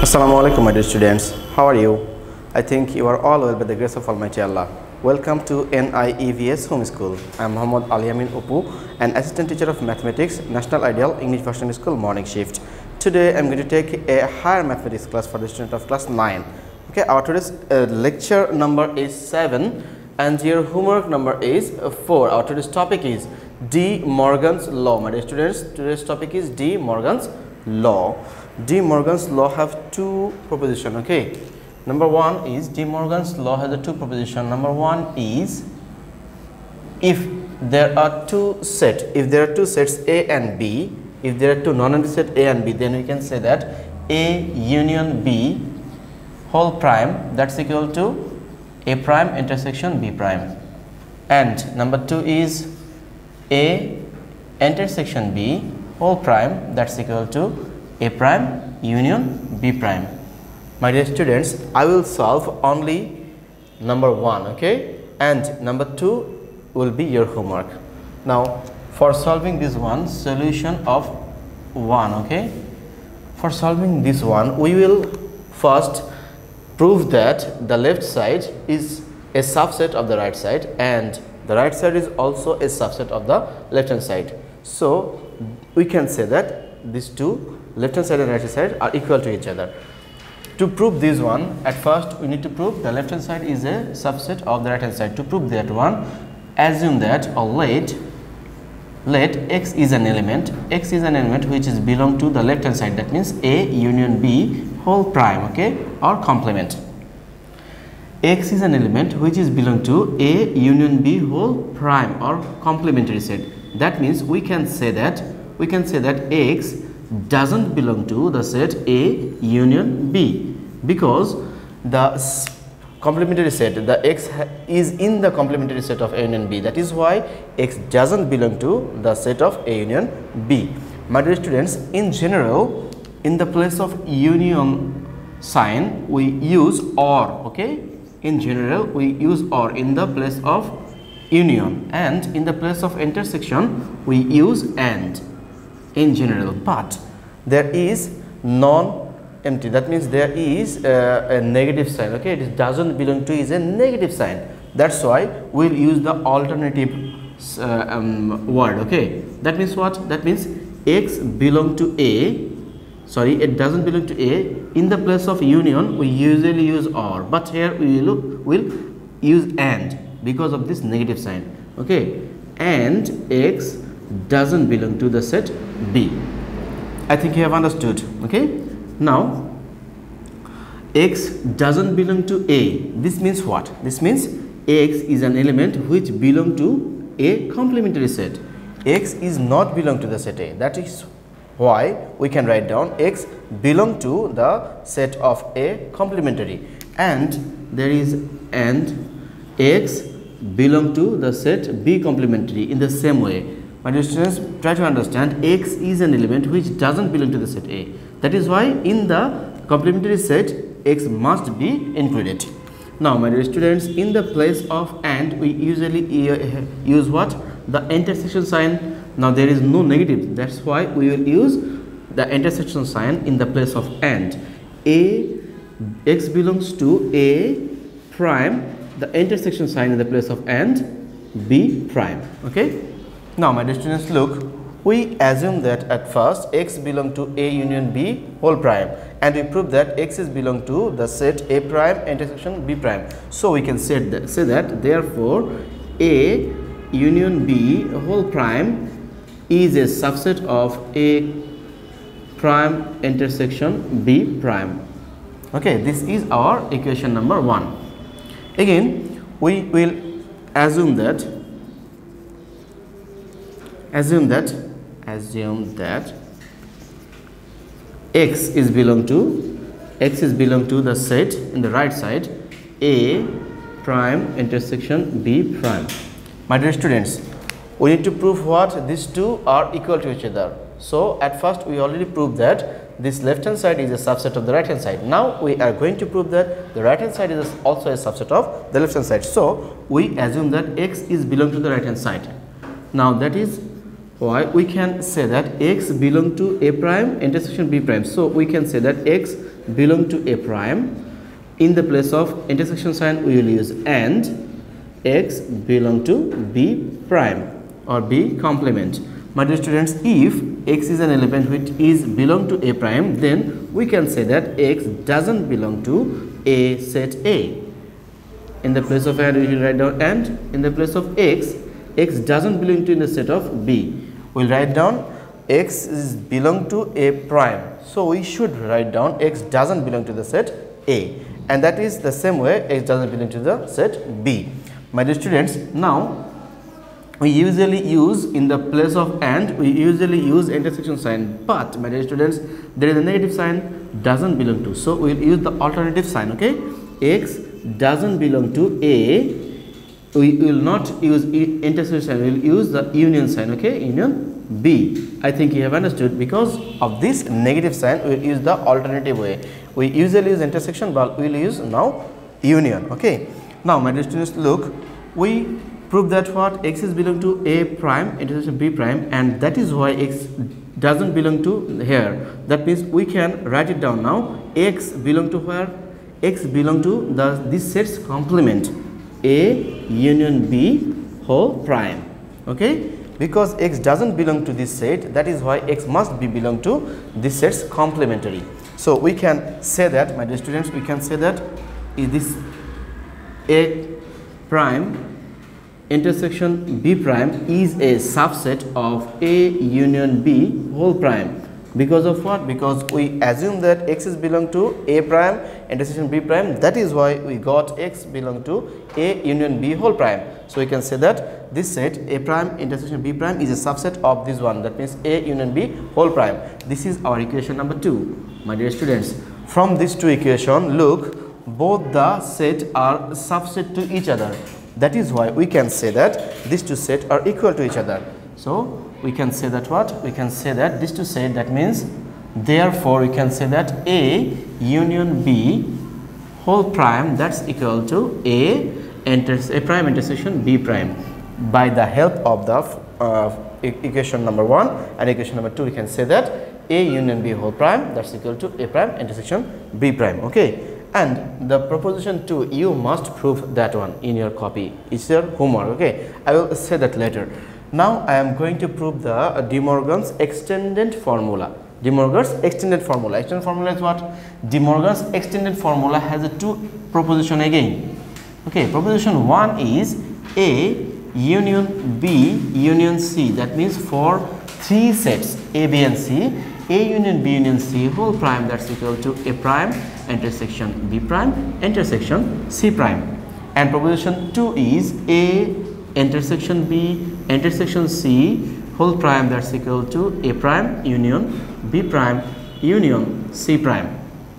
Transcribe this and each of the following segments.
Assalamu alaikum, my dear students. How are you? I think you are all well by the grace of Almighty Allah. Welcome to NIEVS Home School. I am Muhammad Aliamin Upu, an assistant teacher of mathematics, National Ideal English Version School morning shift. Today I am going to take a higher mathematics class for the student of class 9. Okay, our today's lecture number is 7 and your homework number is 4. Our today's topic is De Morgan's Law. My dear students, today's topic is De Morgan's Law. De Morgan's Law have two propositions. Okay, number one is De Morgan's Law has a two proposition. Number one is if there are two sets A and B, if there are two non-empty sets A and B, then we can say that A union B whole prime, that's equal to A prime intersection B prime. And number two is A intersection B whole prime, that's equal to A prime union B prime. My dear students, I will solve only number one, okay, and number two will be your homework. Now for solving this one, solution of 1, okay, for solving this one we will first prove that the left side is a subset of the right side and the right side is also a subset of the left hand side. So we can say that these two, left hand side and right hand side, are equal to each other. To prove this one, at first we need to prove the left hand side is a subset of the right hand side. To prove that one, assume that or let x is an element which is belong to the left hand side, that means A union B whole prime, okay, or complement. X is an element which is belong to A union B whole prime or complementary set. That means we can say that X doesn't belong to the set A union B because the complementary set, the X is in the complementary set of A union B. That is why X doesn't belong to the set of A union B. My dear students, in general, in the place of union sign we use OR, okay. In general we use OR in the place of union, and in the place of intersection we use AND in general. But there is non-empty, that means there is a negative sign, okay. It doesn't belong to is a negative sign. That's why we'll use the alternative word, okay. That means what? That means X belong to A, sorry, it doesn't belong to A. In the place of union we usually use OR, but here we will use AND because of this negative sign, okay. And X doesn't belong to the set B. I think you have understood, okay. Now X doesn't belong to A. This means what? This means X is an element which belong to a complementary set. X is not belong to the set A. That is why we can write down X belong to the set of A complementary, and there is and X belong to the set B complementary. In the same way, my dear students, try to understand X is an element which doesn't belong to the set A. That is why in the complementary set X must be included. Now my dear students, in the place of AND we usually use what? The intersection sign. Now there is no negative, that's why we will use the intersection sign in the place of AND. X belongs to A prime, the intersection sign in the place of AND B prime, okay. Now my dear students, look, we assume that at first X belong to A union B whole prime, and we prove that X is belong to the set A prime intersection B prime. So we can say that therefore A union B whole prime is a subset of A prime intersection B prime, okay. This is our equation number 1. Again we will assume that X is belong to the set in the right side A prime intersection B prime. My dear students, we need to prove what? These two are equal to each other. So at first we already proved that this left hand side is a subset of the right hand side. Now we are going to prove that the right hand side is also a subset of the left hand side. So we assume that X is belong to the right hand side. Now that is why we can say that x belong to a prime intersection b prime. So we can say that x belong to A prime. In the place of intersection sign we will use and x belong to B prime or B complement. My dear students, if x is an element which is belong to A prime, then we can say that x doesn't belong to A set A. In the place of and we will write down and. In the place of x doesn't belong to in the set of B. We will write down x is belong to A prime. So we should write down x doesn't belong to the set A, and that is the same way x doesn't belong to the set B. My dear students, now we usually use in the place of and we usually use intersection sign, but my dear students, there is a negative sign doesn't belong to, so we will use the alternative sign. Okay, x doesn't belong to A, we will not use intersection sign, we will use the union sign. Okay, union B. I think you have understood. Because of this negative sign we will use the alternative way. We usually use intersection, but we will use now union. Okay, now my dear students, look, we prove that what x is belong to A prime intersection B prime, and that is why x doesn't belong to here. That means we can write it down now. X belong to where? X belong to this set's complement, A union B whole prime. Okay, because x doesn't belong to this set, that is why x must be belong to this set's complementary. So we can say that, my dear students, we can say that is this A prime intersection B prime is a subset of A union B whole prime. Because of what? Because we assume that x is belong to A prime intersection B prime, that is why we got x belong to A union B whole prime. So we can say that this set A prime intersection B prime is a subset of this one, that means A union B whole prime. This is our equation number 2. My dear students, from these two equations, look, both the set are subset to each other. That is why we can say that these two sets are equal to each other. So we can say that what? We can say that these two sets, that means therefore we can say that A union B whole prime, that's equal to A prime intersection B prime. By the help of the equation number 1 and equation number 2, we can say that A union B whole prime, that's equal to A prime intersection B prime. Okay, and the proposition 2, you must prove that one in your copy. It's your homework. Okay, I will say that later. Now I am going to prove the De Morgan's extended formula. De Morgan's extended formula. Extended formula is what? De Morgan's extended formula has a two proposition again. Okay, proposition 1 is A union B union C. That means for three sets A, B and C, A union B union C whole prime, that's equal to A prime intersection B prime intersection C prime. And proposition 2 is A intersection B intersection C whole prime, that's equal to A prime union B prime union C prime.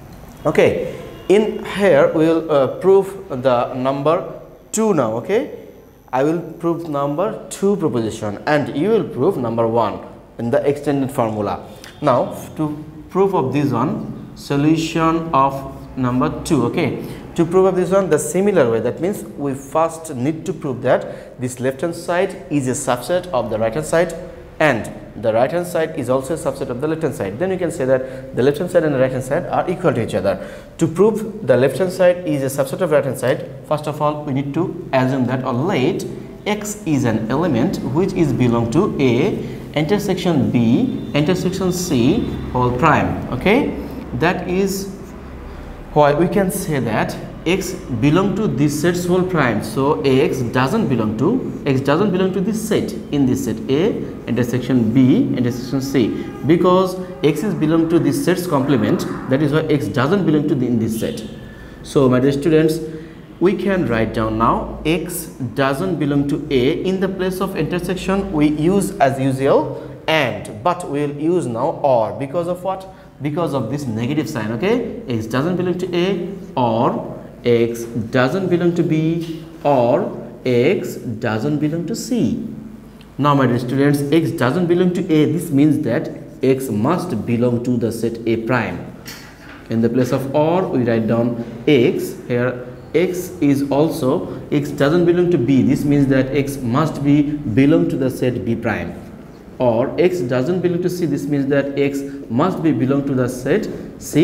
Okay, in here we will prove the number 2 now. Okay, I will prove number 2 proposition and you will prove number 1 in the extended formula. Now to prove of this one, solution of number 2. Okay, to prove of this one the similar way, that means we first need to prove that this left hand side is a subset of the right hand side and the right hand side is also a subset of the left hand side. Then you can say that the left hand side and the right hand side are equal to each other. To prove the left hand side is a subset of right hand side, first of all we need to assume that, or let x is an element which is belong to A intersection B intersection C whole prime. Okay, that is why we can say that x belong to this set's whole prime. So x doesn't belong to this set, in this set A intersection B intersection C, because x is belong to this set's complement, that is why x doesn't belong to in this set. So my dear students, we can write down now x doesn't belong to A. In the place of intersection we use as usual and, but we will use now or. Because of what? Because of this negative sign. Okay, x doesn't belong to A, or x doesn't belong to B, or x doesn't belong to C. Now my dear students, x doesn't belong to A, this means that x must belong to the set A prime. In the place of or we write down x. Here x is also, x doesn't belong to B, this means that x must be belong to the set B prime. Or x doesn't belong to C, this means that x must be belong to the set C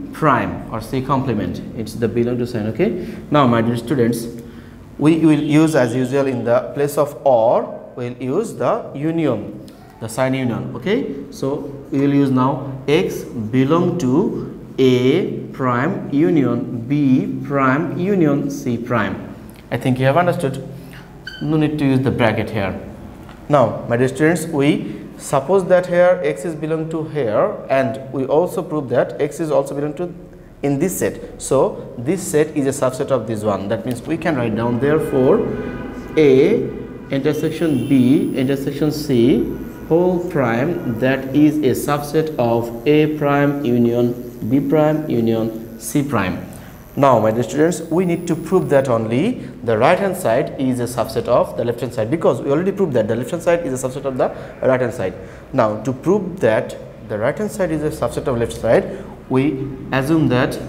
prime or C complement. It's the belong to sign. Okay. Now, my dear students, we will use as usual in the place of or, we will use the union, the sign union. Okay. So we will use now X belong to A prime union B prime union C prime. I think you have understood. No need to use the bracket here. Now, my dear students, we suppose that here X is belong to here, and we also prove that X is also belong to in this set. So this set is a subset of this one. That means we can write down, therefore A intersection B intersection C whole prime, that is a subset of A prime union B prime union C prime. Now, my dear students, we need to prove that only the right hand side is a subset of the left hand side, because we already proved that the left hand side is a subset of the right hand side. Now, to prove that the right hand side is a subset of left side, we assume that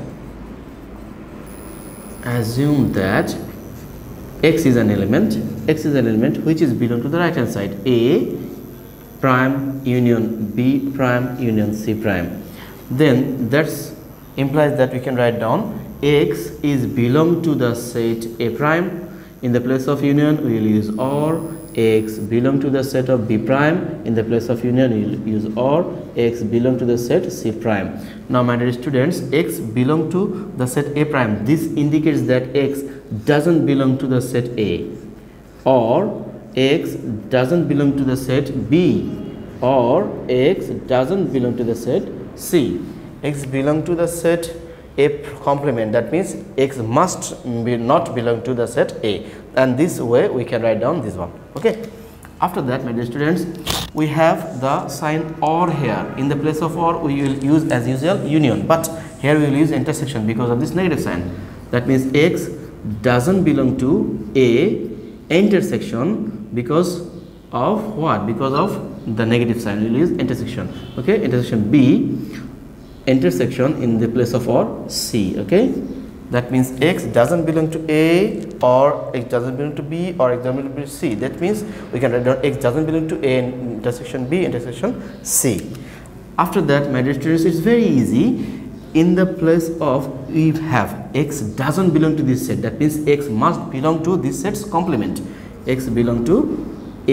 X is an element which is belong to the right hand side, A prime union B prime union C prime. Then that's implies that we can write down X is belong to the set A prime. In the place of union we will use OR. X belong to the set of B prime. In the place of union we will use OR. X belong to the set C prime. Now, my dear students, X belong to the set A prime. This indicates that X doesn't belong to the set A, or X doesn't belong to the set B, or X doesn't belong to the set C. X belong to the set A complement. That means X must not belong to the set A, and this way we can write down this one. Okay. After that, my dear students, we have the sign OR here. In the place of OR we will use as usual union, but here we will use intersection because of this negative sign. That means X doesn't belong to A intersection because of what? Because of the negative sign. We will use intersection. Okay. Intersection B intersection in the place of OR C. Okay. That means X doesn't belong to A, or X doesn't belong to B, or X doesn't belong to C. That means we can write down X doesn't belong to A intersection B intersection C. After that, my dear students, it's very easy. In the place of we have X doesn't belong to this set. That means X must belong to this set's complement. X belong to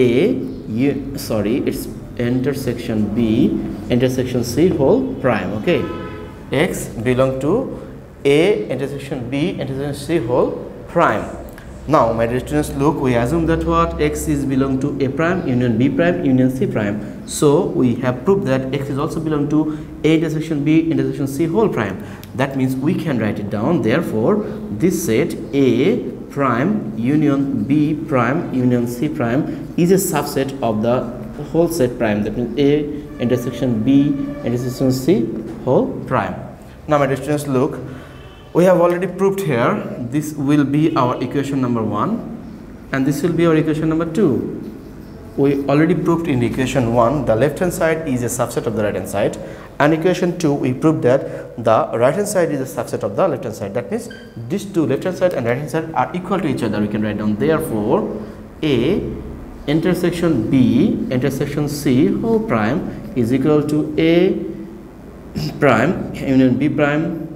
it's intersection B intersection C whole prime. Okay. X belong to A intersection B intersection C whole prime. Now, my dear students, look, we assume that what? X is belong to A prime union B prime union C prime. So we have proved that X is also belong to A intersection B intersection C whole prime. That means we can write it down. Therefore, this set A prime union B prime union C prime is a subset of the whole set prime. That means A intersection B intersection C whole prime. Now, my dear students, look, we have already proved here this will be our equation number 1 and this will be our equation number 2. We already proved in equation 1 the left hand side is a subset of the right hand side, and equation 2 we proved that the right hand side is a subset of the left hand side. That means these two, left hand side and right hand side, are equal to each other. We can write down, therefore A intersection B intersection C whole prime is equal to A prime union B prime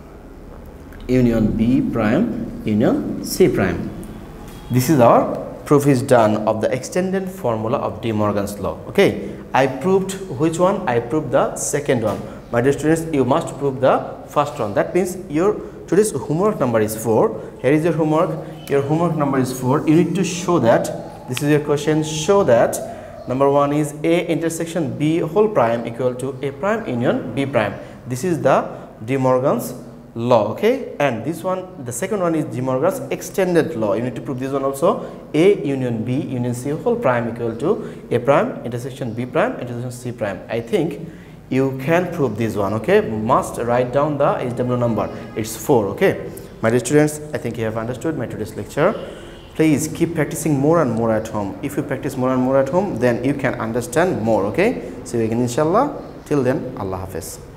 union B prime union C prime. This is our proof is done of the extended formula of De Morgan's law. Okay, I proved which one? I proved the second one. My dear students, you must prove the first one. That means your today's homework number is 4. Here is your homework. Your homework number is 4. You need to show that, this is your question, show that number 1 is A intersection B whole prime equal to A prime union B prime. This is the De Morgan's law. Okay, and this one, the second one, is De Morgan's extended law. You need to prove this one also. A union B union C whole prime equal to A prime intersection B prime intersection C prime. I think you can prove this one. Okay, must write down the HW number. It's 4. Okay, my dear students, I think you have understood my today's lecture. Please keep practicing more and more at home. If you practice more and more at home, then you can understand more. Okay, see you again inshallah. Till then, Allah Hafiz.